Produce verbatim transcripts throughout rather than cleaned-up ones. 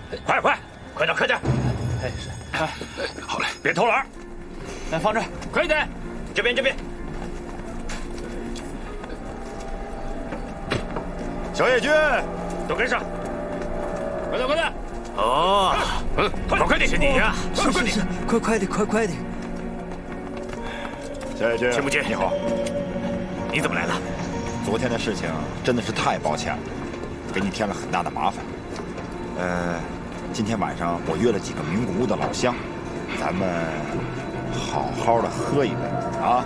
快快快点快点！ 哎是， 哎，好嘞， 别偷懒。 来放这儿， 快一点，这边这边。 小野君， 都跟上！快点快点！ 哦，嗯，快快点，是你呀！ 是是是，快快点，快快点！ 小野君， 秦不君， 你好， 你怎么来了？ 昨天的事情真的是太抱歉了，给你添了很大的麻烦。呃，今天晚上我约了几个名古屋的老乡，咱们好好的喝一杯啊！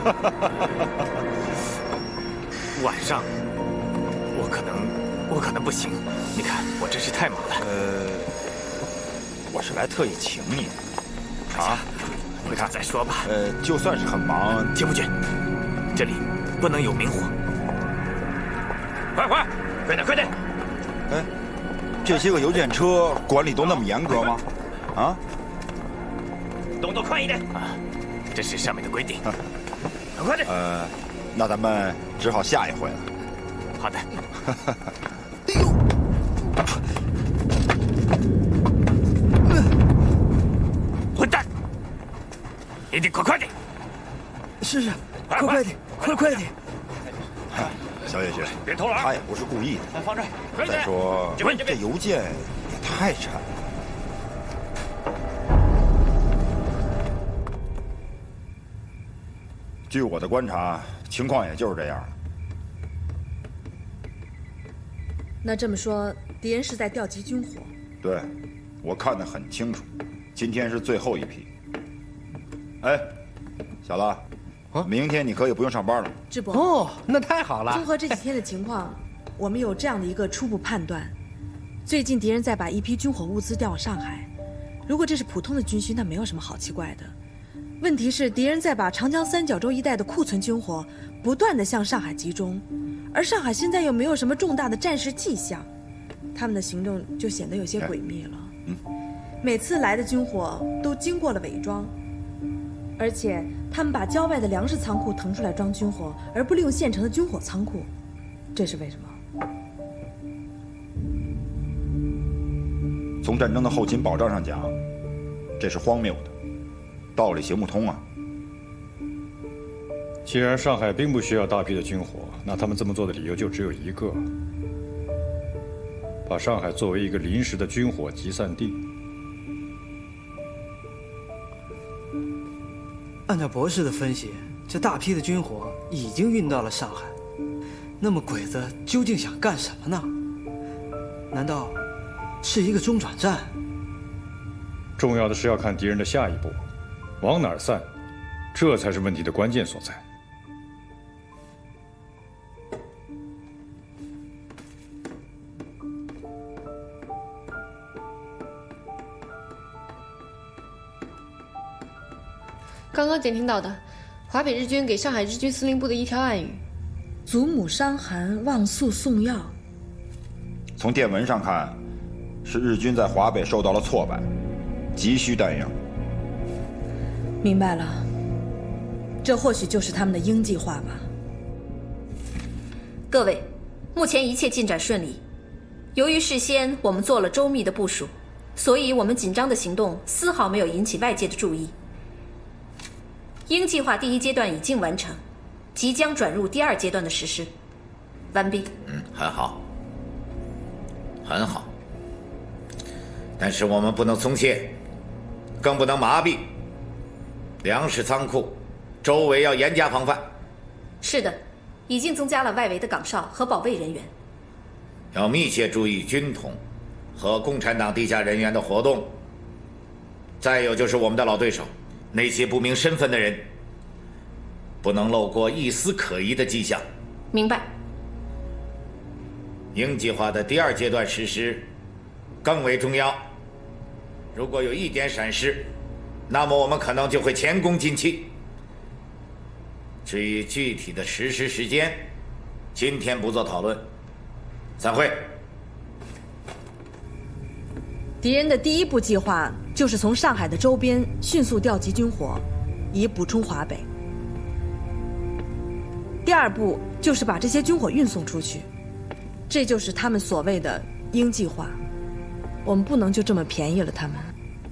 晚上，我可能我可能不行，你看我真是太忙了。 呃，我是来特意请你的。 啊，回头再说吧。 呃，就算是很忙， 秦不君，这里不能有明火。快快，快点快点！ 哎，这些个邮件车管理都那么严格吗？啊？ 动作快一点啊！这是上面的规定。快点！ 呃，那咱们只好下一回了。 好的。 哎呦！ 混蛋！一定快快点！ 是是，快快点，快快点！ 小野君， 别偷懒！ 他也不是故意的。 来放这儿， 快点！ 再说，这邮件也太沉了。据我的观察，情况也就是这样了。 那这么说，敌人是在调集军火？ 对，我看得很清楚。今天是最后一批。哎，小拉，啊，明天你可以不用上班了。 智伯， 哦，那太好了。 综合这几天的情况，我们有这样的一个初步判断：最近敌人在把一批军火物资调往上海。如果这是普通的军需，那没有什么好奇怪的。问题是，敌人在把长江三角洲一带的库存军火不断地向上海集中，而上海现在又没有什么重大的战事迹象，他们的行动就显得有些诡秘了。 嗯， 每次来的军火都经过了伪装，而且他们把郊外的粮食仓库腾出来装军火，而不利用现成的军火仓库，这是为什么？ 从战争的后勤保障上讲，这是荒谬的。道理行不通啊！ 既然上海并不需要大批的军火，那他们这么做的理由就只有一个：把上海作为一个临时的军火集散地。 按照博士的分析，这大批的军火已经运到了上海，那么鬼子究竟想干什么呢？难道是一个中转站？ 重要的是要看敌人的下一步。往哪儿散，这才是问题的关键所在。 刚刚监听到的，华北日军给上海日军司令部的一条暗语： 祖母伤寒，忘宿送药。 从电文上看，是日军在华北受到了挫败，急需弹药。 明白了，这或许就是他们的鹰计划吧。 各位，目前一切进展顺利。由于事先我们做了周密的部署，所以我们紧张的行动丝毫没有引起外界的注意。鹰计划第一阶段已经完成，即将转入第二阶段的实施。完毕。 嗯，很好，很好。但是我们不能松懈，更不能麻痹。粮食仓库周围要严加防范。 是的，已经增加了外围的岗哨和保卫人员。 要密切注意军统和共产党地下人员的活动。再有就是我们的老对手，那些不明身份的人，不能漏过一丝可疑的迹象。 明白。 鹰计划的第二阶段实施更为重要。如果有一点闪失，那么我们可能就会前功尽弃。至于具体的实施时间，今天不做讨论。散会。 敌人的第一步计划就是从上海的周边迅速调集军火，以补充华北。第二步就是把这些军火运送出去，这就是他们所谓的鹰计划。 我们不能就这么便宜了他们。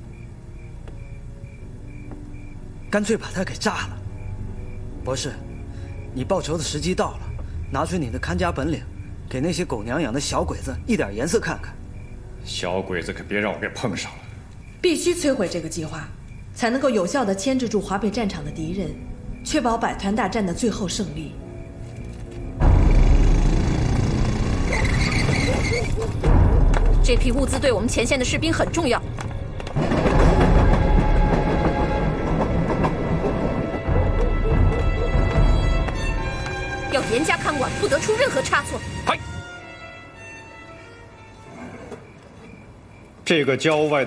干脆把他给炸了。博士，你报仇的时机到了，拿出你的看家本领，给那些狗娘养的小鬼子一点颜色看看。 小鬼子可别让我给碰上了。 必须摧毁这个计划，才能够有效地牵制住华北战场的敌人，确保百团大战的最后胜利。 这批物资对我们前线的士兵很重要。要严加看管，不得出任何差错。 嗨，这个郊外。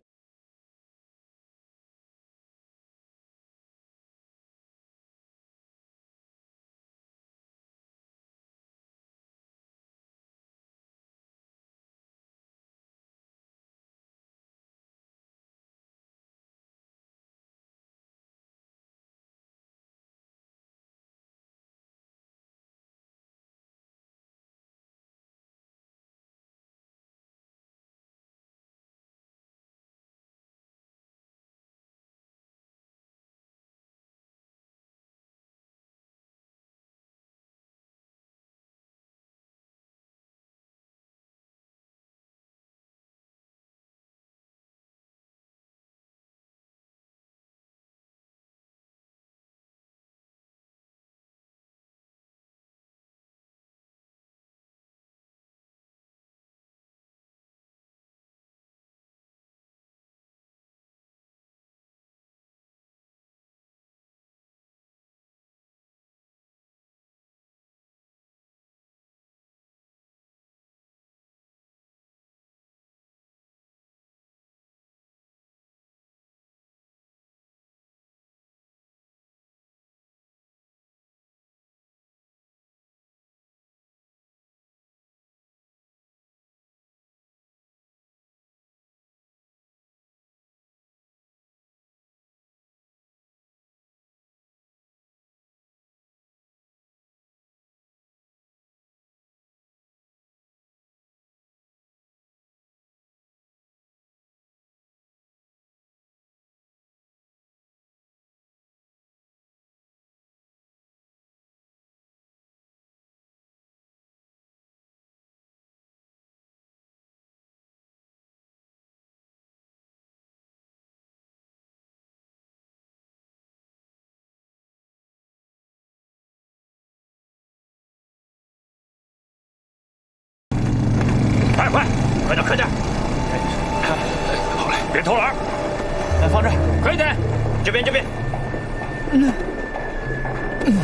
快快，快点快点！好嘞，别偷懒。来，放这儿，快一点！这边这边。嗯嗯。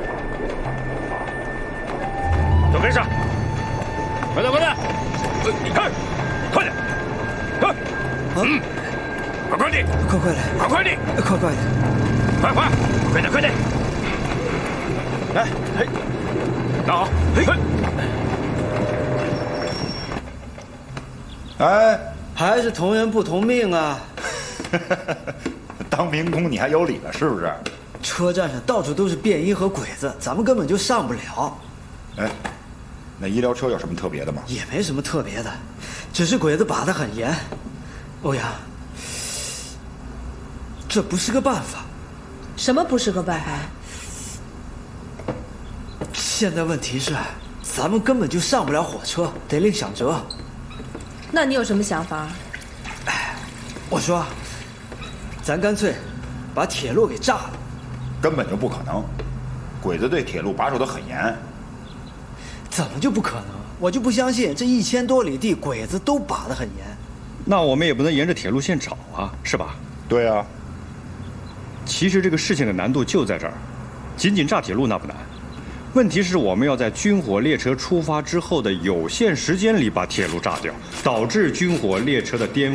都跟上！快点快点！你看，快点！快！嗯，快快点！ 快快点！ 快快点！ 快快点！ 快快！快点快点！来，嘿，拿好，嘿。 哎， 还是同人不同命啊！ 当民工你还有理了是不是？ 车站上到处都是便衣和鬼子，咱们根本就上不了。 哎，那医疗车有什么特别的吗？ 也没什么特别的，只是鬼子把得很严。欧阳，这不是个办法。 什么不是个办法？ 现在问题是，咱们根本就上不了火车，得另想辙。 那你有什么想法？ 我说，咱干脆把铁路给炸了。 根本就不可能，鬼子对铁路把守得很严。 怎么就不可能？我就不相信这一千多里地鬼子都把得很严。 那我们也不能沿着铁路线找啊，是吧？ 对啊。 其实这个事情的难度就在这儿，仅仅炸铁路那不难，问题是我们要在军火列车出发之后的有限时间里把铁路炸掉，导致军火列车的颠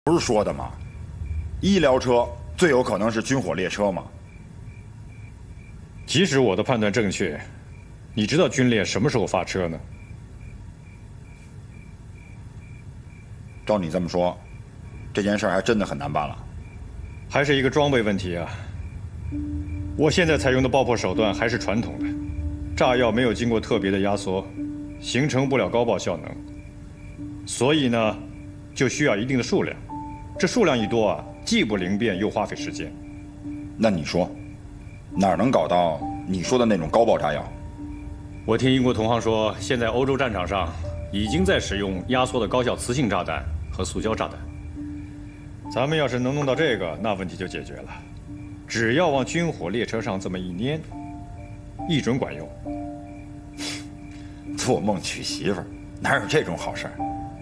不是说的吗？医疗车最有可能是军火列车吗？ 即使我的判断正确，你知道军列什么时候发车呢？ 照你这么说，这件事还真的很难办了。 还是一个装备问题啊！我现在采用的爆破手段还是传统的，炸药没有经过特别的压缩，形成不了高爆效能，所以呢，就需要一定的数量。这数量一多啊，既不灵便又花费时间。 那你说，哪儿能搞到你说的那种高爆炸药？ 我听英国同行说，现在欧洲战场上已经在使用压缩的高效磁性炸弹和塑胶炸弹。咱们要是能弄到这个，那问题就解决了。只要往军火列车上这么一粘，一准管用。 做梦娶媳妇儿，哪有这种好事儿？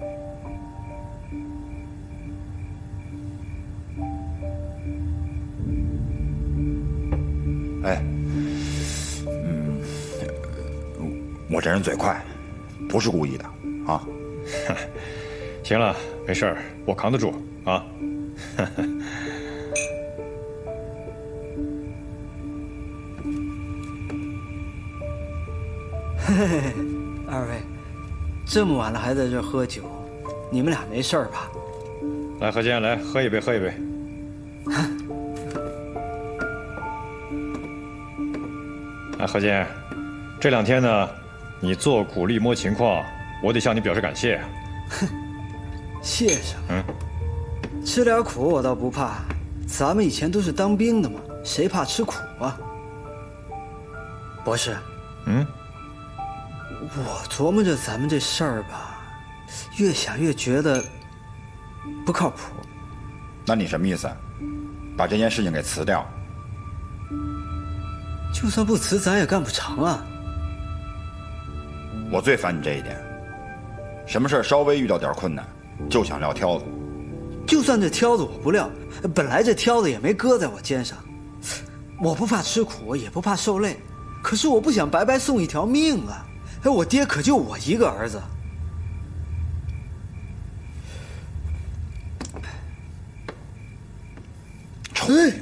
哎，嗯，我这人嘴快，不是故意的啊。 行了，没事儿，我扛得住啊。 嘿嘿嘿，二位，这么晚了还在这儿喝酒，你们俩没事儿吧？ 来，何坚，来喝一杯，喝一杯。哎，何坚，这两天呢，你做苦力摸情况，我得向你表示感谢啊。 哼，谢什么？ 嗯， 吃点苦我倒不怕，咱们以前都是当兵的嘛，谁怕吃苦啊？博士， 嗯， 我琢磨着咱们这事儿吧，越想越觉得不靠谱。 那你什么意思？把这件事情给辞掉？ 就算不辞，咱也干不成啊！ 我最烦你这一点，什么事儿稍微遇到点困难，就想撂挑子。 就算这挑子我不撂，本来这挑子也没搁在我肩上。我不怕吃苦，也不怕受累，可是我不想白白送一条命啊！哎，我爹可就我一个儿子。 臭！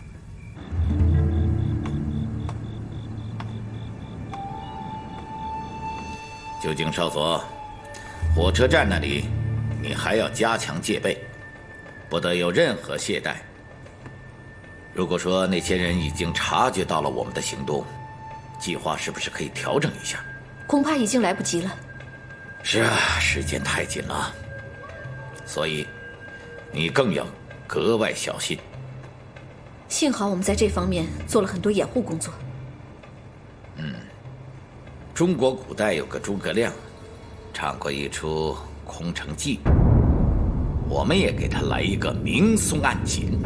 究竟少佐，火车站那里，你还要加强戒备，不得有任何懈怠。如果说那些人已经察觉到了我们的行动，计划是不是可以调整一下？ 恐怕已经来不及了。 是啊，时间太紧了，所以你更要格外小心。 幸好我们在这方面做了很多掩护工作。 嗯，中国古代有个诸葛亮，唱过一出《空城计》，我们也给他来一个明松暗紧。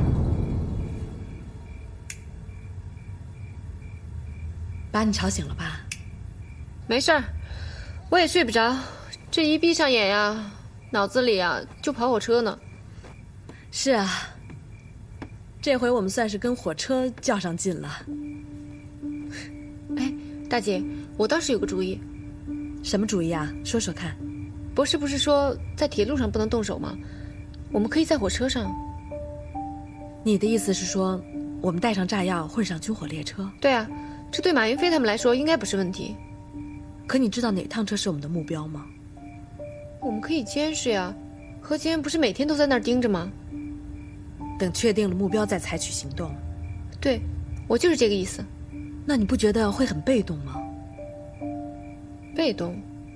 把你吵醒了吧？ 没事儿，我也睡不着。这一闭上眼呀，脑子里啊就跑火车呢。 是啊，这回我们算是跟火车较上劲了。 哎，大姐，我倒是有个主意。 什么主意啊？说说看。 博士不是说在铁路上不能动手吗？我们可以在火车上。 你的意思是说，我们带上炸药混上军火列车？ 对啊，这对马云飞他们来说应该不是问题。 可你知道哪趟车是我们的目标吗？ 我们可以监视呀，何坚不是每天都在那儿盯着吗？ 等确定了目标再采取行动。 对，我就是这个意思。 那你不觉得会很被动吗？ 被动？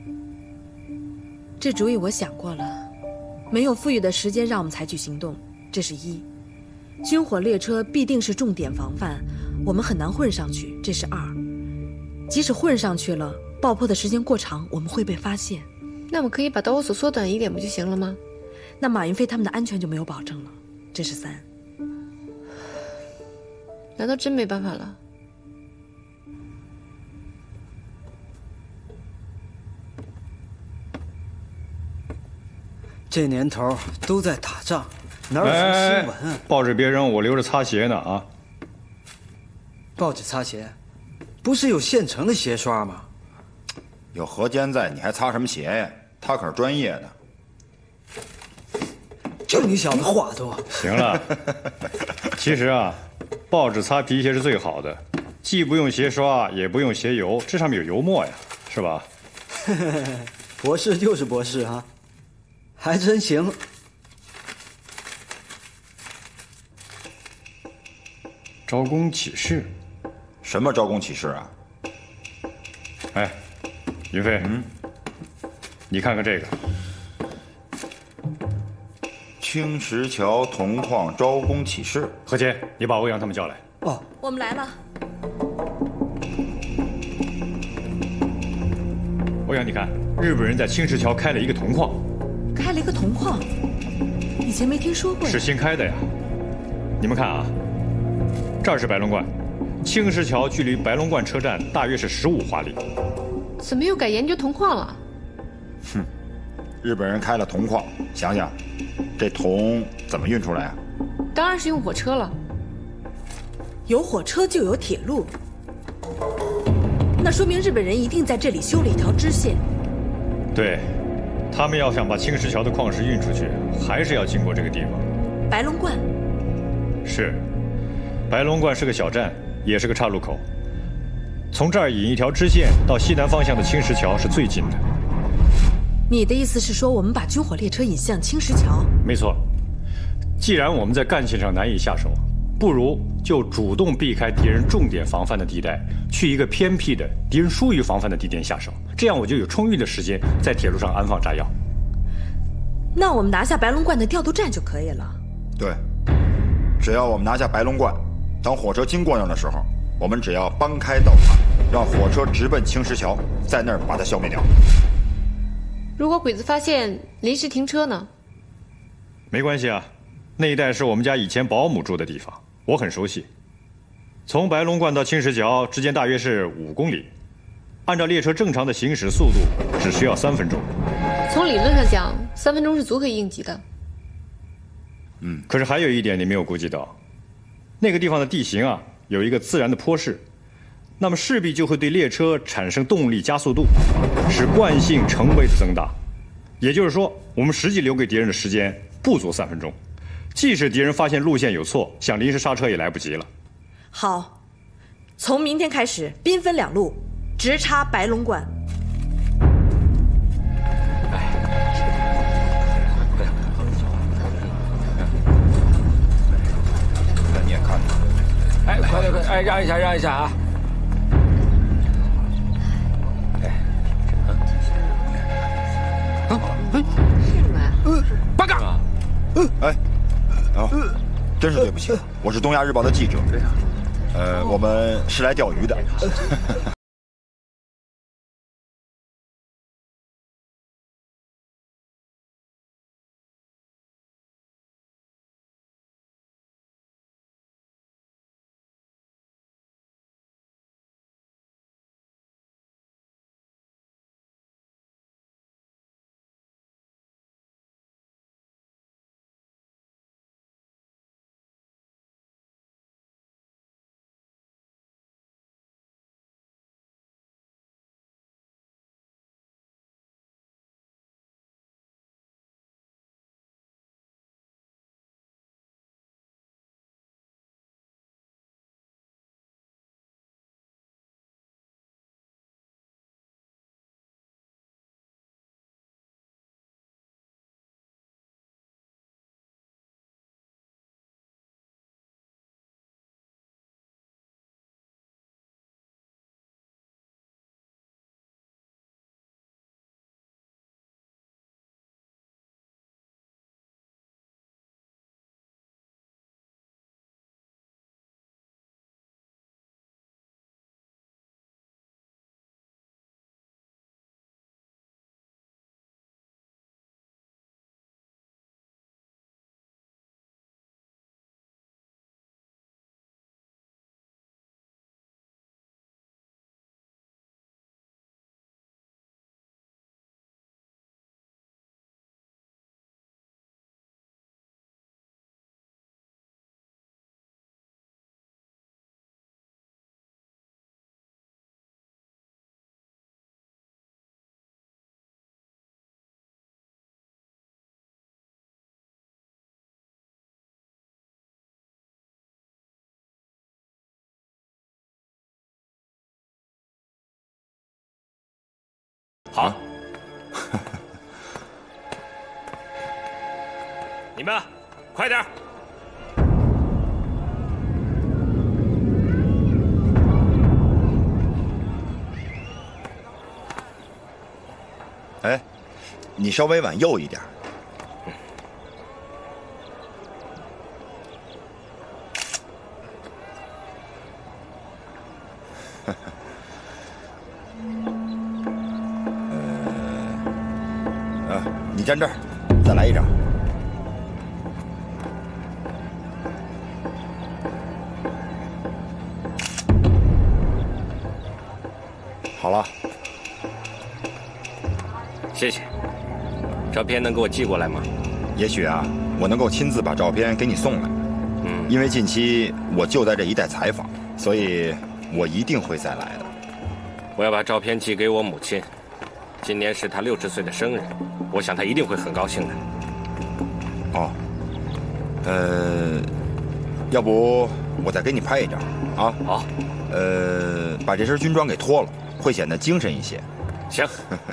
这主意我想过了，没有富裕的时间让我们采取行动，这是一。军火列车必定是重点防范，我们很难混上去，这是二。即使混上去了，爆破的时间过长，我们会被发现。 那么可以把导火索缩短一点不就行了吗？ 那马云飞他们的安全就没有保证了，这是三。 难道真没办法了？ 这年头都在打仗，哪有什么新闻啊？ 报纸别扔，我留着擦鞋呢啊！ 报纸擦鞋，不是有现成的鞋刷吗？ 有何坚在，你还擦什么鞋呀？他可是专业的。 就你小子话多。 行了，其实啊，报纸擦皮鞋是最好的，既不用鞋刷，也不用鞋油，这上面有油墨呀，是吧？ 博士就是博士啊，还真行。 招工启事？ 什么招工启事啊？ 哎，云飞，嗯，你看看这个。 青石桥铜矿招工启事。 何洁，你把欧阳他们叫来。 哦， 我们来了。 欧阳，你看，日本人在青石桥开了一个铜矿。 开了一个铜矿，以前没听说过。 是新开的呀。你们看啊，这儿是白龙观，青石桥距离白龙观车站大约是十五华里。 怎么又改研究铜矿了？ 哼，日本人开了铜矿，想想，这铜怎么运出来啊？ 当然是用火车了。 有火车就有铁路，那说明日本人一定在这里修了一条支线。 对，他们要想把青石桥的矿石运出去，还是要经过这个地方。 白龙观。 是，白龙观是个小站，也是个岔路口。从这儿引一条支线到西南方向的青石桥是最近的。 你的意思是说，我们把军火列车引向青石桥？ 没错。既然我们在干线上难以下手，不如就主动避开敌人重点防范的地带，去一个偏僻的敌人疏于防范的地点下手。这样我就有充裕的时间在铁路上安放炸药。 那我们拿下白龙观的调度站就可以了。 对，只要我们拿下白龙观，当火车经过那儿的时候，我们只要搬开道岔，让火车直奔青石桥，在那儿把它消灭掉。 如果鬼子发现临时停车呢？ 没关系啊，那一带是我们家以前保姆住的地方，我很熟悉。从白龙观到青石桥之间大约是五公里，按照列车正常的行驶速度，只需要三分钟。 从理论上讲，三分钟是足可以应急的。 嗯，可是还有一点你没有估计到，那个地方的地形啊，有一个自然的坡势，那么势必就会对列车产生动力加速度，使惯性成倍的增大。也就是说，我们实际留给敌人的时间不足三分钟，即使敌人发现路线有错，想临时刹车也来不及了。 好，从明天开始，兵分两路，直插白龙观。 你也看看。 哎，快点快，哎，让一下，让一下啊！哎，哎，八嘎！ 哎，哦，真是对不起，我是东亚日报的记者。呃，我们是来钓鱼的。 好。你们快点！ 哎，你稍微往右一点。呃，啊，你站这儿，再来一掌。好了。 谢谢。照片能给我寄过来吗？ 也许啊，我能够亲自把照片给你送来。嗯，因为近期我就在这一带采访，所以我一定会再来的。 我要把照片寄给我母亲，今年是她六十岁的生日，我想她一定会很高兴的。 哦，呃，要不我再给你拍一张啊？ 好。 呃，把这身军装给脱了，会显得精神一些。 行。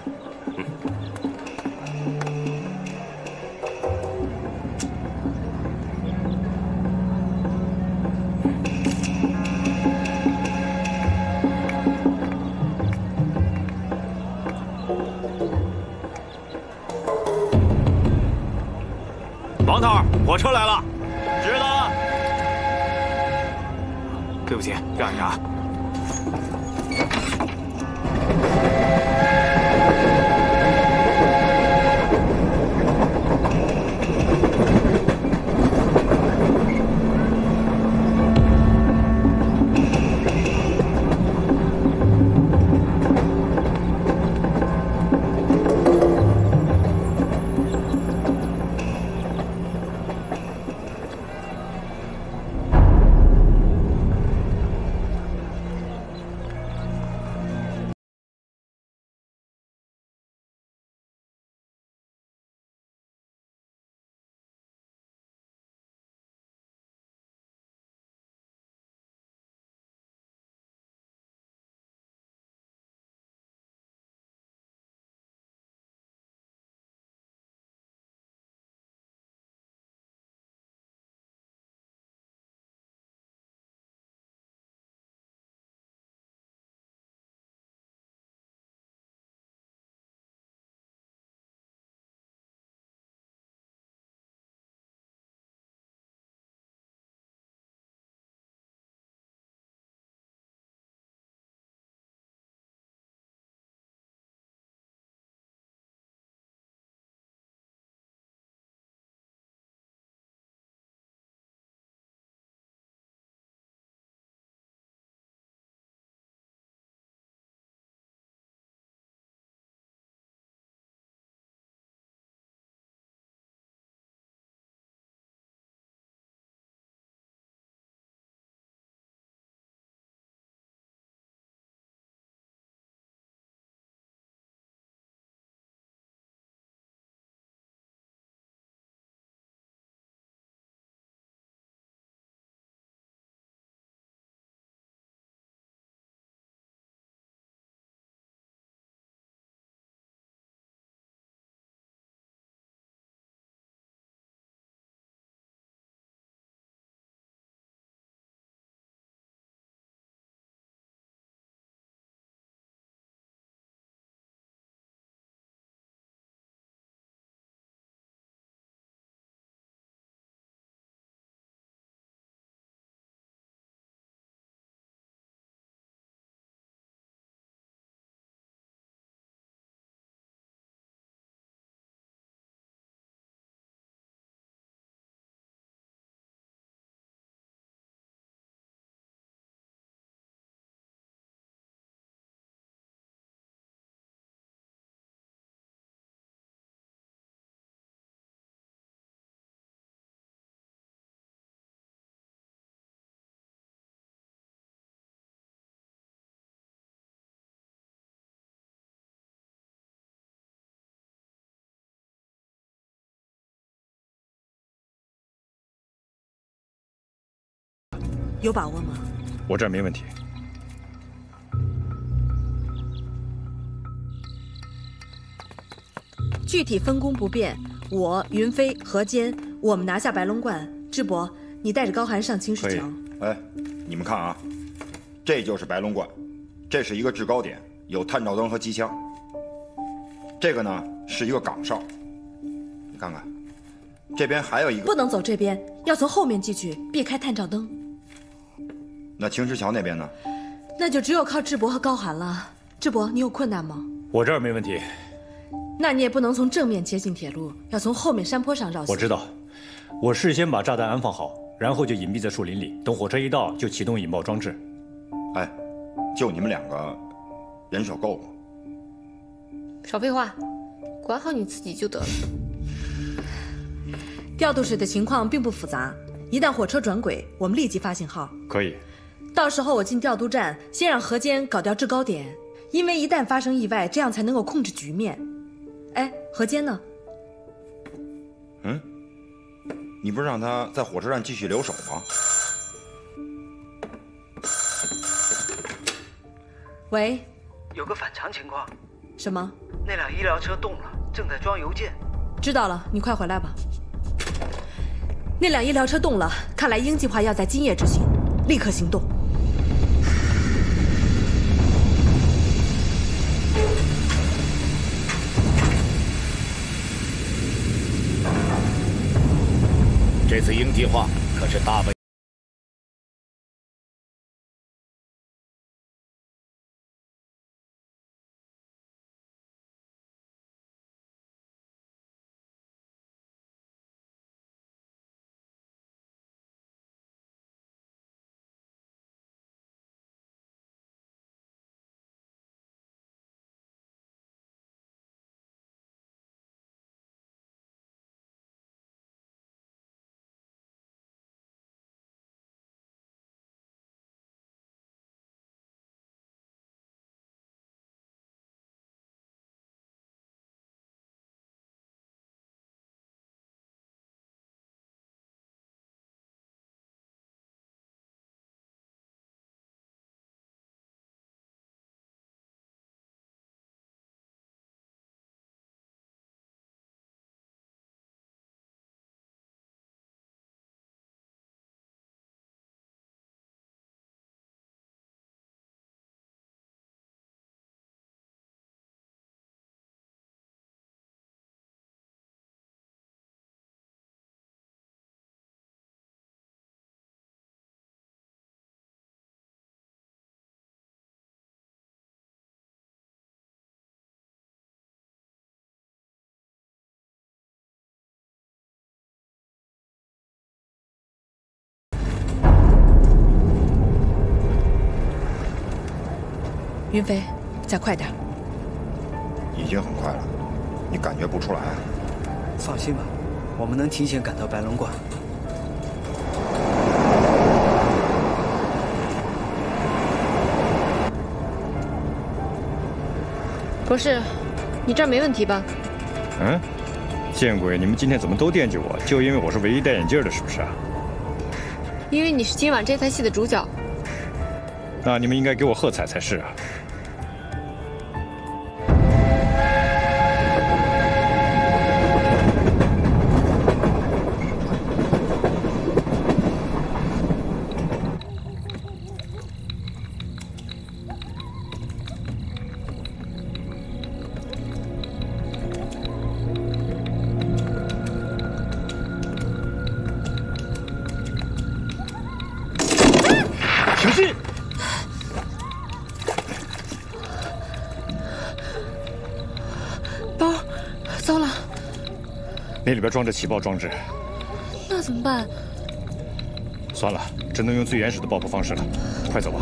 王头，火车来了。 知道。 对不起，让一让啊。 有把握吗？ 我这儿没问题。 具体分工不变。我、云飞、何坚，我们拿下白龙观。智伯，你带着高寒上青石桥。 哎，你们看啊，这就是白龙观，这是一个制高点，有探照灯和机枪。这个呢是一个岗哨，你看看，这边还有一个。 不能走这边，要从后面进去，避开探照灯。 那青石桥那边呢？ 那就只有靠智伯和高寒了。智伯，你有困难吗？ 我这儿没问题。 那你也不能从正面接近铁路，要从后面山坡上绕行。 我知道，我事先把炸弹安放好，然后就隐蔽在树林里，等火车一到就启动引爆装置。 哎，就你们两个，人手够吗？ 少废话，管好你自己就得了。 调度室的情况并不复杂，一旦火车转轨，我们立即发信号。 可以。 到时候我进调度站，先让何坚搞掉制高点，因为一旦发生意外，这样才能够控制局面。哎，何坚呢？ 嗯，你不是让他在火车站继续留守吗？ 喂， 有个反常情况。 什么？ 那辆医疗车动了，正在装邮件。 知道了，你快回来吧。那辆医疗车动了，看来鹰计划要在今夜执行，立刻行动。 这次鹰计划可是大为。 云飞，再快点！ 已经很快了，你感觉不出来？ 放心吧，我们能提前赶到白龙观。 博士，你这儿没问题吧？ 嗯，见鬼！你们今天怎么都惦记我？就因为我是唯一戴眼镜的，是不是啊？ 因为你是今晚这台戏的主角。 那你们应该给我喝彩才是啊！ 小心！ 包，糟了！ 那里边装着起爆装置。 那怎么办？ 算了，只能用最原始的爆破方式了。快走吧！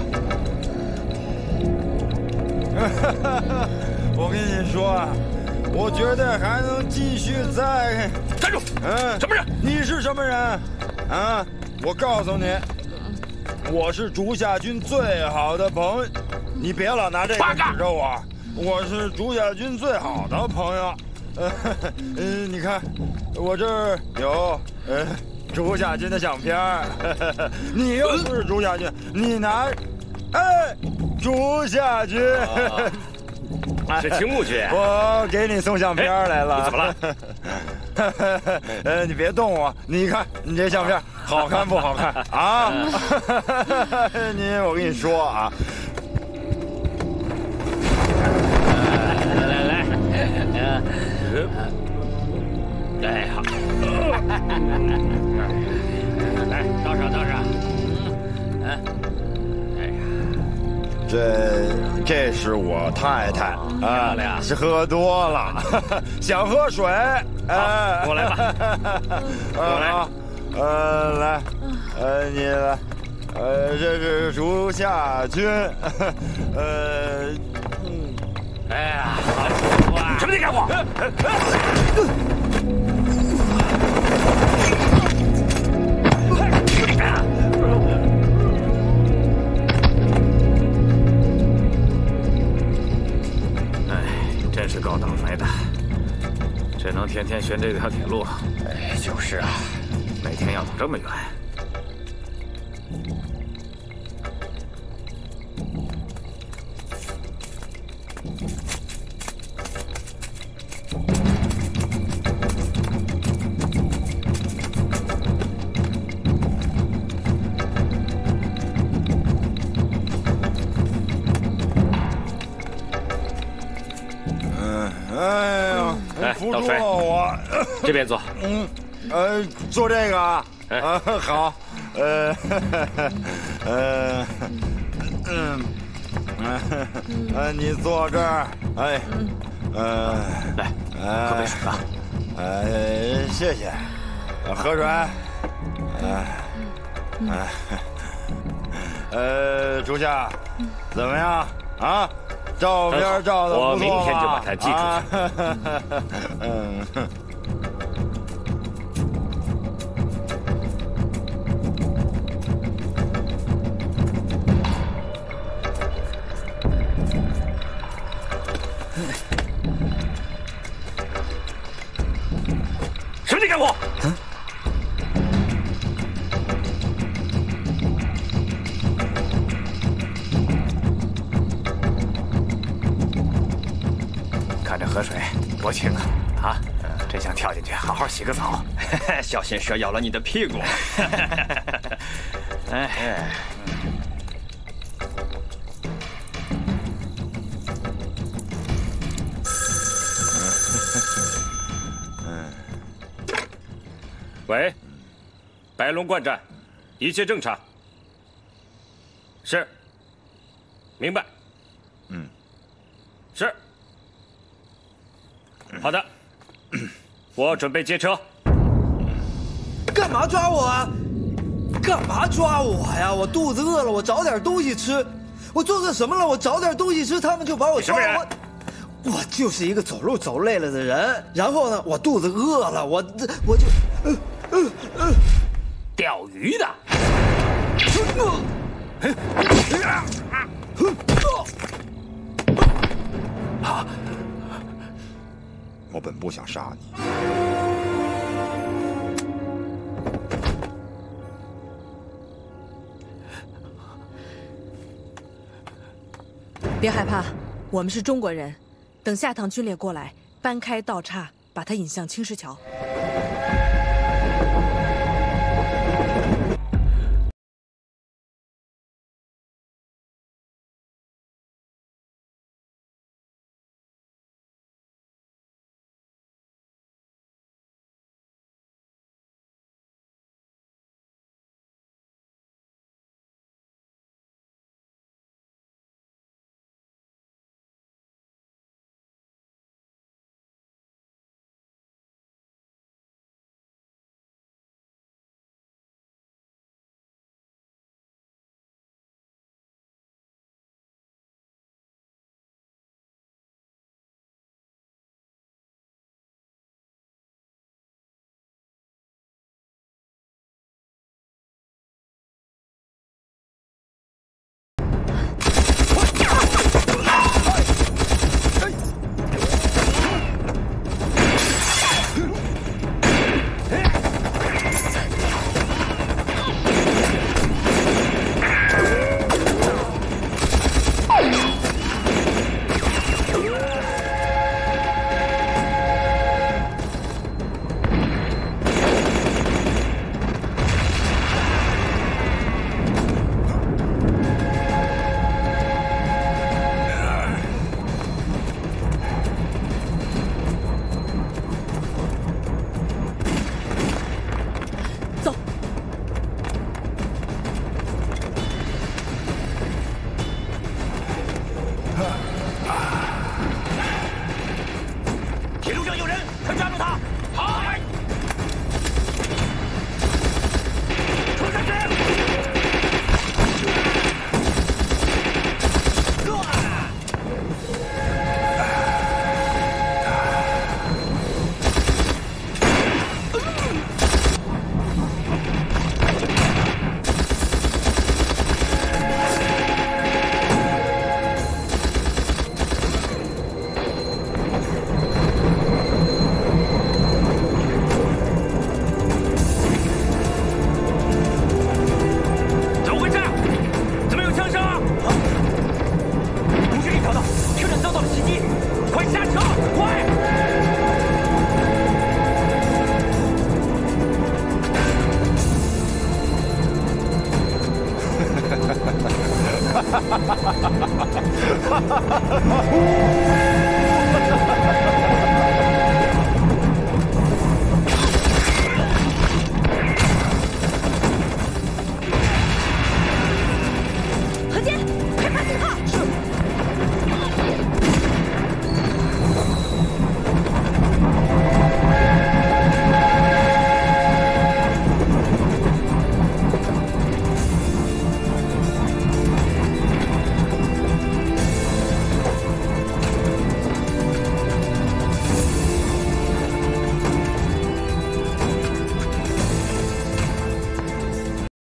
我跟你说啊，我觉得还能继续再…… 站住！ 嗯， 什么人？ 你是什么人？啊！我告诉你，我是竹下君最好的朋友，你别老拿这个指着我。我是竹下君最好的朋友。呃，嗯，你看，我这儿有呃竹下君的相片儿。你又不是竹下君，你拿，哎，竹下君。 是青木君， 我给你送相片来了。 你怎么了？ 呃，你别动我，你看你这相片好看不好看啊？你，我跟你说啊。 来来来，哎好，来倒上倒上，嗯，哎呀。 这这是我太太啊，是喝多了，想喝水。哎， 跟我来吧，跟我来。 呃，来，呃，你来，呃，这是竹下君，呃， 嗯，哎呀，好舒服啊！ 什么你干我？真是够倒霉的，只能天天寻这条铁路。 哎，就是啊， 每天要走这么远。 倒水， 我这边坐。 嗯，呃，做这个啊，啊好，呃，呃，嗯，呃，你坐这儿，哎，呃， 来，喝杯水吧。 呃，谢谢，喝水，哎，哎，呃，竹下，怎么样啊？照片照的不错吧？ 我明天就把它寄出去。 啊、嗯。 什么你干我？嗯。看这河水多清啊！啊，真想跳进去好好洗个澡。 小心蛇咬了你的屁股。 哎。 喂，白龙观战，一切正常。是。明白。 嗯。 是。好的，我准备接车。 干嘛抓我啊？干嘛抓我呀？我肚子饿了，我找点东西吃。我做错什么了？我找点东西吃，他们就把我抓了。我我就是一个走路走累了的人。然后呢，我肚子饿了，我我就呃呃呃， 钓鱼的。 啊！我本不想杀你。 别害怕，我们是中国人。等下趟军列过来，搬开道岔，把他引向青石桥。 哈哈哈哈！